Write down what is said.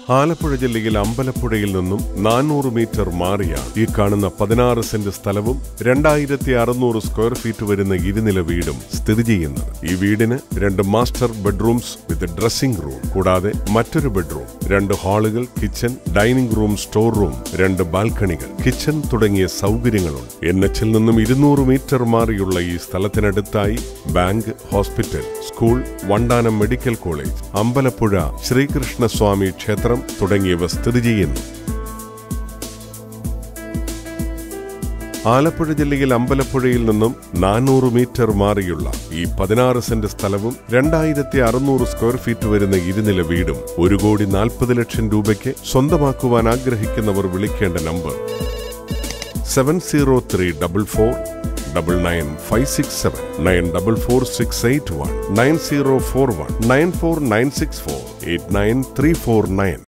ആലപ്പുഴ ജില്ലയിൽ അമ്പലപ്പുഴയിൽ നിന്നും 400 മീറ്റർ മാറിയാണ് ഈ കാണുന്ന 16 സെന്റ് സ്ഥലവും 2600 സ്ക്വയർ ഫീറ്റ് വരുന്ന ഇരുനില വീടും സ്ഥിതി ചെയ്യുന്നത്. ഈ വീടിന് 2 master bedrooms with dressing room, കൂടാതെ മറ്റൊരു ബെഡ്റൂം, 2 ഹാളുകൾ, kitchen, dining room, store room, 2 ബാൽക്കണികൾ, കിച്ചൺ തുടങ്ങിയ സൗകര്യങ്ങളുണ്ട്. NH-ൽ നിന്നും 200 മീറ്റർ മാറിയുള്ള ഈ സ്ഥലത്തിനടുത്തായി bank, hospital, school, Vandanam medical college, Ambalappuzha Sreekrishnaswamy ക്ഷേത്രം തുടങ്ങിയവ സ്ഥിതി ചെയ്യുന്നു. ആലപ്പുഴ ജില്ലയിൽ അമ്പലപ്പുഴയിൽ നിന്നും 400 മീറ്റർ മാറിയുള്ള ഈ 16 സെന്റ് സ്ഥലവും 2600 സ്ക്വയർ ഫീറ്റ് വരുന്ന ഇരുനില വീടും 1,40,00,000 രൂപയ്ക്ക് സ്വന്തമാക്കുവാൻ ആഗ്രഹിക്കുന്നവർ വിളിക്കേണ്ട നമ്പർ 7034499567 944681 9041 94964 89349.